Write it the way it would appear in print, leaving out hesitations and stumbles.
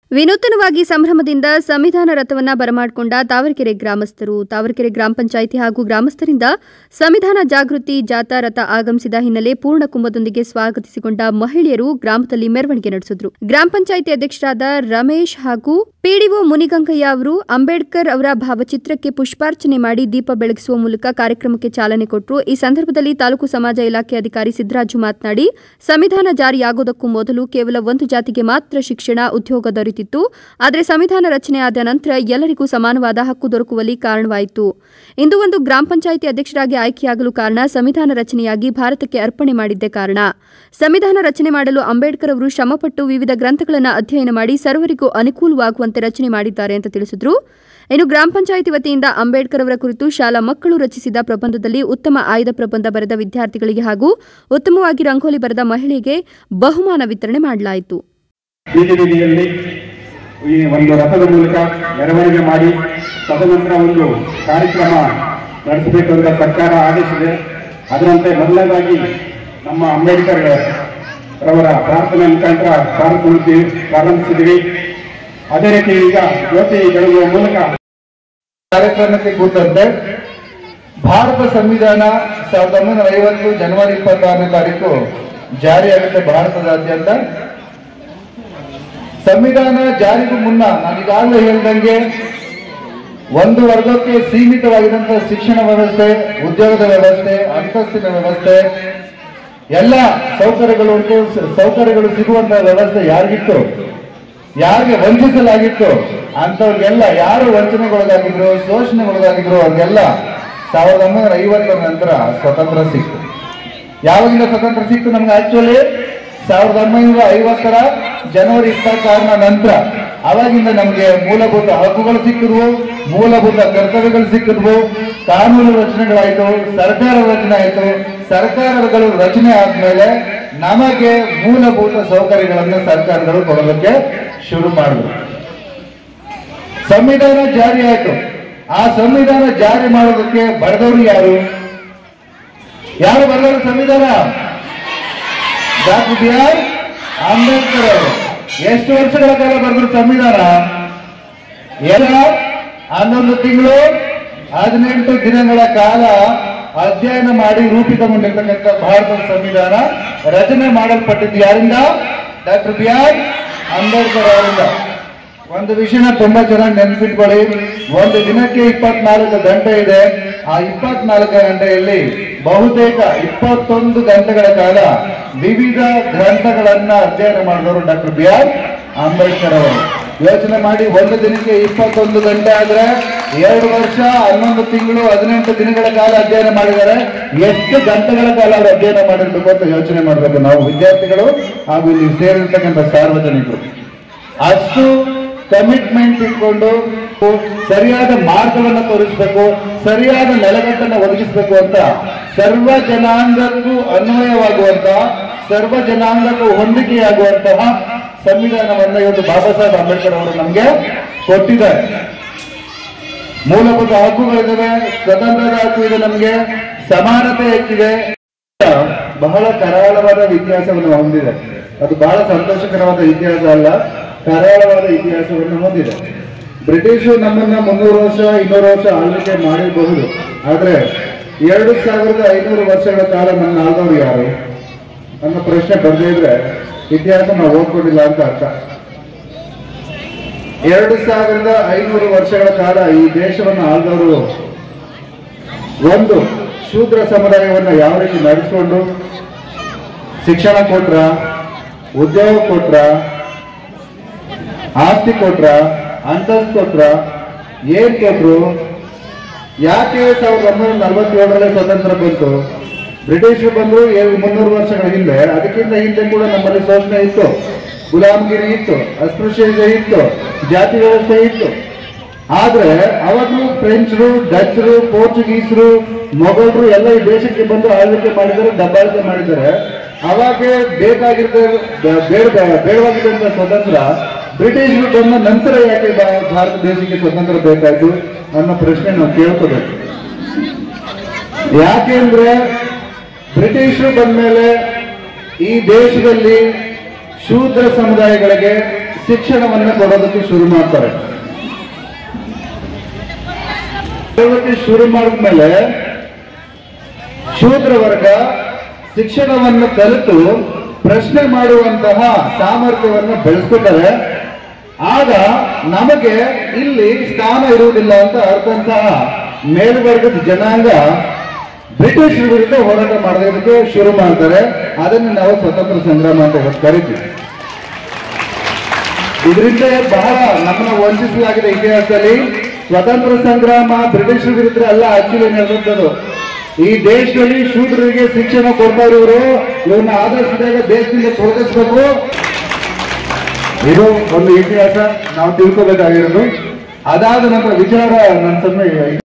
ವಿನೂತನವಾಗಿ ಸಂಭ್ರಮದಿಂದ ಸಂವಿಧಾನ ರಥವನ್ನು ಬರಮಾಡಿಕೊಂಡ ತಾವರೆಕೆರೆ ಗ್ರಾಮಸ್ಥರು. ತಾವರೆಕೆರೆ ಗ್ರಾಮ ಪಂಚಾಯಿತಿ ಹಾಗೂ ಗ್ರಾಮಸ್ಥರಿಂದ ಸಂವಿಧಾನ ಜಾಗೃತಿ ಜಾಥಾ ರಥ ಆಗಮಿಸಿದ ಹಿನ್ನೆಲೆ ಪೂರ್ಣ ಕುಂಭದೊಂದಿಗೆ ಸ್ವಾಗತಿಸಿಕೊಂಡ ಮಹಿಳೆಯರು ಗ್ರಾಮದಲ್ಲಿ ಮೆರವಣಿಗೆ ನಡೆಸಿದರು. ಗ್ರಾಮ ಪಂಚಾಯಿತಿ ಅಧ್ಯಕ್ಷರಾದ ರಮೇಶ್ ಹಾಗೂ ಪಿಡಿಒ ಮುನಿಗಂಗಯ್ಯ ಅವರು ಅಂಬೇಡ್ಕರ್ ಅವರ ಭಾವಚಿತ್ರಕ್ಕೆ ಪುಷ್ಪಾರ್ಚನೆ ಮಾಡಿ ದೀಪ ಬೆಳಗಿಸುವ ಮೂಲಕ ಕಾರ್ಯಕ್ರಮಕ್ಕೆ ಚಾಲನೆ ಕೊಟ್ಟರು. ಈ ಸಂದರ್ಭದಲ್ಲಿ ತಾಲೂಕು ಸಮಾಜ ಇಲಾಖೆ ಅಧಿಕಾರಿ ಸಿದ್ದರಾಜು ಮಾತನಾಡಿ, ಸಂವಿಧಾನ ಜಾರಿಯಾಗುವುದಕ್ಕೂ ಮೊದಲು ಕೇವಲ ಒಂದು ಜಾತಿಗೆ ಮಾತ್ರ ಶಿಕ್ಷಣ, ಉದ್ಯೋಗ ದೊರೆತಿತ್ತು. ಆದರೆ ಸಂವಿಧಾನ ರಚನೆಯಾದ ನಂತರ ಎಲ್ಲರಿಗೂ ಸಮಾನವಾದ ಹಕ್ಕು ದೊರಕುವಲ್ಲಿ ಕಾರಣವಾಯಿತು. ಇಂದು ಒಂದು ಗ್ರಾಮ ಪಂಚಾಯಿತಿ ಅಧ್ಯಕ್ಷರಾಗಿ ಆಯ್ಕೆಯಾಗಲು ಕಾರಣ ಸಂವಿಧಾನ ರಚನೆಯಾಗಿ ಭಾರತಕ್ಕೆ ಅರ್ಪಣೆ ಮಾಡಿದ್ದೇ ಕಾರಣ. ಸಂವಿಧಾನ ರಚನೆ ಮಾಡಲು ಅಂಬೇಡ್ಕರ್ ಅವರು ಶ್ರಮಪಟ್ಟು ವಿವಿಧ ಗ್ರಂಥಗಳನ್ನು ಅಧ್ಯಯನ ಮಾಡಿ ಸರ್ವರಿಗೂ ಅನುಕೂಲವಾಗುವಂತೆ ರಚನೆ ಮಾಡಿದ್ದಾರೆ ಅಂತ ತಿಳಿಸಿದರು. ಇನ್ನು ಗ್ರಾಮ ಪಂಚಾಯಿತಿ ವತಿಯಿಂದ ಅಂಬೇಡ್ಕರ್ ಅವರ ಕುರಿತು ಶಾಲಾ ಮಕ್ಕಳು ರಚಿಸಿದ ಪ್ರಬಂಧದಲ್ಲಿ ಉತ್ತಮ ಆಯ್ದ ಪ್ರಬಂಧ ಬರೆದ ವಿದ್ಯಾರ್ಥಿಗಳಿಗೆ ಹಾಗೂ ಉತ್ತಮವಾಗಿ ರಂಗೋಲಿ ಬರೆದ ಮಹಿಳೆಗೆ ಬಹುಮಾನ ವಿತರಣೆ ಮಾಡಲಾಯಿತು. ಈ ಒಂದು ರಥದ ಮೂಲಕ ಮೆರವಣಿಗೆ ಮಾಡಿ ತದನಂತರ ಒಂದು ಕಾರ್ಯಕ್ರಮ ನಡೆಸಬೇಕು ಅಂತ ಸರ್ಕಾರ ಆದೇಶಿದೆ. ಅದರಂತೆ ಮೊದಲನೇದಾಗಿ ನಮ್ಮ ಅಂಬೇಡ್ಕರ್ ರವರ ಪ್ರಾರ್ಥನೆ ಮುಖಾಂತರ ಪ್ರಾರಂಭಿಸಿದ್ವಿ. ಅದೇ ರೀತಿ ಈಗ ಜ್ಯೋತಿ ಬೆಳಗುವ ಮೂಲಕ ಕಾರ್ಯಕ್ರಮಕ್ಕೆ ಕೂತಂತೆ ಭಾರತ ಸಂವಿಧಾನ 1950 ಜನವರಿ 26ನೇ ತಾರೀಕು ಜಾರಿಯಾಗುತ್ತೆ ಭಾರತದಾದ್ಯಂತ. ಸಂವಿಧಾನ ಜಾರಿಗೂ ಮುನ್ನ ನಾನೀಗಾಗಲೇ ಹೇಳಿದಂಗೆ ಒಂದು ವರ್ಗಕ್ಕೆ ಸೀಮಿತವಾಗಿದ್ದಂತಹ ಶಿಕ್ಷಣ ವ್ಯವಸ್ಥೆ, ಉದ್ಯೋಗದ ವ್ಯವಸ್ಥೆ, ಅಂತಸ್ತಿನ ವ್ಯವಸ್ಥೆ, ಎಲ್ಲ ಸೌಕರ್ಯಗಳು ಸಿಗುವಂತಹ ವ್ಯವಸ್ಥೆ ಯಾರಿಗಿತ್ತು, ಯಾರಿಗೆ ವಂಚಿಸಲಾಗಿತ್ತು ಅಂತವ್ರಿಗೆಲ್ಲ ಯಾರು ವಂಚನೆಗೊಳಗಾಗಿದ್ರು, ಶೋಷಣೆಗೊಳಗಾಗಿದ್ರು ಅವ್ರಿಗೆಲ್ಲ 1950 ನಂತರ ಸ್ವತಂತ್ರ ಸಿಕ್ತು. ಯಾವಾಗಿಂದ ಸ್ವತಂತ್ರ ಸಿಕ್ತು ನಮ್ಗೆ? ಆಕ್ಚುಲಿ 1950 ಜನವರಿ 26ನ ನಂತರ. ಅವಾಗಿಂದ ನಮಗೆ ಮೂಲಭೂತ ಹಕ್ಕುಗಳು ಸಿಕ್ಕಿದ್ವು, ಮೂಲಭೂತ ಕರ್ತವ್ಯಗಳು ಸಿಕ್ಕಿದ್ವು, ಕಾನೂನು ರಚನೆಗಳಾಯಿತು, ಸರ್ಕಾರ ರಚನೆ ಆಯಿತು. ಸರ್ಕಾರಗಳು ರಚನೆ ಆದ್ಮೇಲೆ ನಮಗೆ ಮೂಲಭೂತ ಸೌಕರ್ಯಗಳನ್ನು ಸರ್ಕಾರಗಳು ಕೊಡೋದಕ್ಕೆ ಶುರು ಮಾಡಿದ್ರು. ಸಂವಿಧಾನ ಜಾರಿ ಆಯಿತು. ಆ ಸಂವಿಧಾನ ಜಾರಿ ಮಾಡೋದಕ್ಕೆ ಬರೆದವರು ಯಾರು ಬರೆದವರು? ಸಂವಿಧಾನ ಡಾಕ್ಟರ್ ಬಿ.ಆರ್. ಅಂಬೇಡ್ಕರ್ ಅವರು. ಎಷ್ಟು ವರ್ಷಗಳ ಕಾಲ ಬರೆದ್ರು ಸಂವಿಧಾನ? 11 ತಿಂಗಳು 18 ದಿನಗಳ ಕಾಲ ಅಧ್ಯಯನ ಮಾಡಿ ರೂಪಿತಗೊಂಡಿರ್ತಕ್ಕಂಥ ಭಾರತದ ಸಂವಿಧಾನ ರಚನೆ ಮಾಡಲ್ಪಟ್ಟಿದ್ದು ಯಾರಿಂದ? Doctor B R. ಅಂಬೇಡ್ಕರ್ ಅವರಿಂದ. ಒಂದು ವಿಷಯನ ತುಂಬಾ ಚೆನ್ನಾಗಿ ನೆನಪಿಟ್ಕೊಳ್ಳಿ. ಒಂದು ದಿನಕ್ಕೆ 24 ಗಂಟೆ ಇದೆ. ಆ 24 ಗಂಟೆಯಲ್ಲಿ ಬಹುತೇಕ 21 ಗಂಟೆಗಳ ಕಾಲ ವಿವಿಧ ಗ್ರಂಥಗಳನ್ನ ಅಧ್ಯಯನ ಮಾಡಿದವರು ಡಾಕ್ಟರ್ ಬಿ.ಆರ್. ಅಂಬೇಡ್ಕರ್ ಅವರು. ಯೋಚನೆ ಮಾಡಿ, ಒಂದು ದಿನಕ್ಕೆ 21 ಗಂಟೆ ಆದ್ರೆ 2 ವರ್ಷ 11 ತಿಂಗಳು 18 ದಿನಗಳ ಕಾಲ ಅಧ್ಯಯನ ಮಾಡಿದ್ದಾರೆ. ಎಷ್ಟು ಗಂಟೆಗಳ ಕಾಲ ಅವರು ಅಧ್ಯಯನ ಮಾಡಿರ್ಬೇಕು ಅಂತ ಯೋಚನೆ ಮಾಡಬೇಕು ನಾವು ವಿದ್ಯಾರ್ಥಿಗಳು ಹಾಗೂ ಇಲ್ಲಿ ಸೇರಿರ್ತಕ್ಕಂಥ ಸಾರ್ವಜನಿಕರು. ಅಷ್ಟು ಕಮಿಟ್ಮೆಂಟ್ ಇಟ್ಕೊಂಡು ಸರಿಯಾದ ಮಾರ್ಗವನ್ನು ತೋರಿಸಬೇಕು, ಸರಿಯಾದ ನೆಲೆಗಟ್ಟನ್ನು ಒದಗಿಸಬೇಕು ಅಂತ ಸರ್ವ ಜನಾಂಗಕ್ಕೂ ಅನ್ವಯವಾಗುವಂತಹ, ಸರ್ವ ಜನಾಂಗಕ್ಕೂ ಹೊಂದಿಕೆಯಾಗುವಂತಹ ಸಂವಿಧಾನವನ್ನು ಇವತ್ತು ಬಾಬಾ ಸಾಹೇಬ್ ಅಂಬೇಡ್ಕರ್ ಅವರು ನಮಗೆ ಕೊಟ್ಟಿದ್ದಾರೆ. ಮೂಲಭೂತ ಹಕ್ಕುಗಳಿವೆ, ಸ್ವತಂತ್ರದ ಹಕ್ಕು ಇದೆ, ನಮಗೆ ಸಮಾನತೆ ಹೆಚ್ಚಿದೆ. ಬಹಳ ಕರಾಳವಾದ ಇತಿಹಾಸವನ್ನು ಹೊಂದಿದೆ. ಅದು ಬಹಳ ಸಂತೋಷಕರವಾದ ಇತಿಹಾಸ ಅಲ್ಲ, ಕರಾಳವಾದ ಇತಿಹಾಸವನ್ನು ಹೊಂದಿದೆ. ಬ್ರಿಟಿಷರು ನಮ್ಮನ್ನ 300 ವರ್ಷ 200 ವರ್ಷ ಆಳ್ವಿಕೆ ಮಾಡಿರಬಹುದು. ಆದ್ರೆ 2500 ವರ್ಷಗಳ ಕಾಲ ನನ್ನ ಆಳ್ದವ್ರು ಯಾರು ಅನ್ನೋ ಪ್ರಶ್ನೆ ಬರ್ದೇ ಇದ್ರೆ ಇತಿಹಾಸ ನಾವು ಓದ್ಕೊಂಡಿಲ್ಲ ಅಂತ ಅರ್ಥ. 2500 ವರ್ಷಗಳ ಕಾಲ ಈ ದೇಶವನ್ನು ಆಳ್ದವರು ಒಂದು ಶೂದ್ರ ಸಮುದಾಯವನ್ನ ಯಾವ ರೀತಿ ನಡೆಸಿಕೊಂಡು ಶಿಕ್ಷಣ ಕೊಟ್ರ, ಉದ್ಯೋಗ ಕೊಟ್ರ, ಆಸ್ತಿ ಕೊಟ್ರ, ಅಂತಸ್ತು ಕೊಟ್ರ, ಏನ್ ಕೊಟ್ರು? ಯಾಕೆ 1947 ಸ್ವತಂತ್ರ ಬಂತು? ಬ್ರಿಟಿಷರು ಬಂದು 300 ವರ್ಷಗಳ ಹಿಂದೆ, ಅದಕ್ಕಿಂತ ಹಿಂದೆ ಕೂಡ ನಮ್ಮಲ್ಲಿ ಶೋಷಣೆ ಇತ್ತು, ಗುಲಾಮಗಿರಿ ಇತ್ತು, ಅಸ್ಪೃಶ್ಯತೆ ಇತ್ತು, ಜಾತಿ ವ್ಯವಸ್ಥೆ ಇತ್ತು. ಆದ್ರೆ ಅವಾಗೂ ಫ್ರೆಂಚರು, ಡಚ್ರು, ಪೋರ್ಚುಗೀಸರು, ಮೊಘಲರು ಎಲ್ಲ ಈ ದೇಶಕ್ಕೆ ಬಂದು ಆಳ್ವಿಕೆ ಮಾಡಿದ್ದಾರೆ, ದಬ್ಬಾಳಿಕೆ ಮಾಡಿದ್ದಾರೆ. ಅವಾಗ ಬೇಡವಾಗಿದ್ದಂತ ಸ್ವತಂತ್ರ ಬ್ರಿಟಿಷರು ಬಂದ ನಂತರ ಯಾಕೆ ಭಾರತ ದೇಶಕ್ಕೆ ಸ್ವತಂತ್ರ ಬೇಕಾಯ್ತು ಅನ್ನೋ ಪ್ರಶ್ನೆ ನಾವು ಕೇಳ್ಕೋಬೇಕು. ಯಾಕೆಂದ್ರೆ ಬ್ರಿಟಿಷರು ಬಂದ ಮೇಲೆ ಈ ದೇಶದಲ್ಲಿ ಶೂದ್ರ ಸಮುದಾಯಗಳಿಗೆ ಶಿಕ್ಷಣವನ್ನು ಕೊಡೋದಕ್ಕೆ ಶುರು ಮಾಡ್ತಾರೆ. ಶುರು ಮಾಡಿದ್ಮೇಲೆ ಶೂದ್ರ ವರ್ಗ ಶಿಕ್ಷಣವನ್ನು ಕಲಿತು ಪ್ರಶ್ನೆ ಮಾಡುವಂತಹ ಸಾಮರ್ಥ್ಯವನ್ನು ಬೆಳೆಸ್ಕೊತಾರೆ. ಆಗ ನಮಗೆ ಇಲ್ಲಿ ಸ್ಥಾನ ಇರುವುದಿಲ್ಲ ಅಂತ ಅರ್ಥಂತಹ ಮೇಲ್ವರ್ಗದ ಜನಾಂಗ ಬ್ರಿಟಿಷ್ ವಿರುದ್ಧ ಹೋರಾಟ ಮಾಡೋದಕ್ಕೆ ಶುರು ಮಾಡ್ತಾರೆ. ಅದನ್ನು ನಾವು ಸ್ವತಂತ್ರ ಸಂಗ್ರಾಮ ಅಂತ ಕರಿತೀವಿ. ಇದರಿಂದ ಬಹಳ ನಮ್ಮನ್ನ ವಂಚಿಸಲಾಗಿದೆ ಇತಿಹಾಸದಲ್ಲಿ. ಸ್ವತಂತ್ರ ಸಂಗ್ರಾಮ ಬ್ರಿಟಿಷ್ ವಿರುದ್ಧ ಅಲ್ಲ ಆಕ್ಚುಲಿ ನಡೆದಂಥದ್ದು. ಈ ದೇಶದಲ್ಲಿ ಶೂದ್ರರಿಗೆ ಶಿಕ್ಷಣ ಕೊಡ್ತಾ ಇರೋರು ಇವನ್ನ ಆದರ್ಶದಾಗ ದೇಶದಿಂದ ತೊಲಗಿಸ್ಬೇಕು. ಇದು ಒಂದು ಇತಿಹಾಸ ನಾವು ತಿಳ್ಕೋಬೇಕಾಗಿರೋದು. ಅದಾದ ನಂತರ ವಿಚಾರ ನನ್ನ ಸಮಯ